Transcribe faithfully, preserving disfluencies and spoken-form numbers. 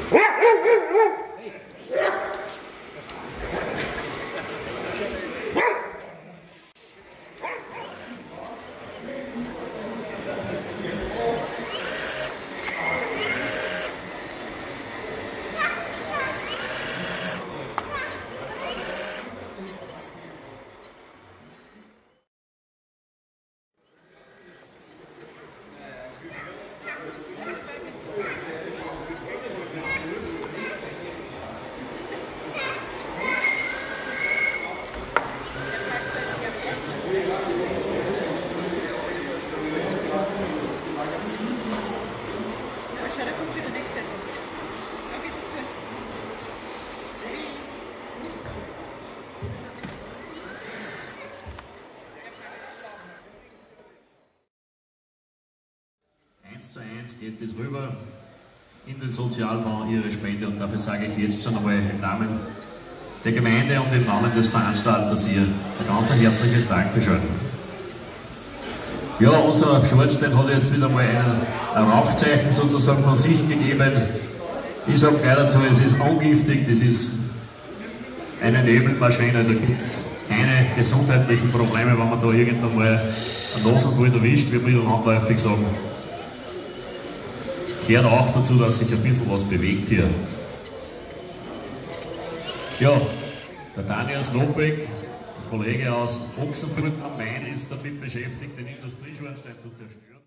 eins zu eins geht das rüber in den Sozialfonds, Ihre Spende, und dafür sage ich jetzt schon einmal im Namen der Gemeinde und im Namen des Veranstalters hier ein ganz herzliches Dankeschön. Ja, unser Schornstein hat jetzt wieder mal ein, ein Rauchzeichen sozusagen von sich gegeben. Ich sage gleich dazu, es ist ungiftig, das ist eine Nebelmaschine, da gibt es keine gesundheitlichen Probleme, wenn man da irgendwann mal einen Nasenfall erwischt, wie wir landläufig sagen. Gehört auch dazu, dass sich ein bisschen was bewegt hier. Ja, der Daniel Slobek, der Kollege aus Ochsenfurt am Main, ist damit beschäftigt, den Industrie Schornstein zu zerstören.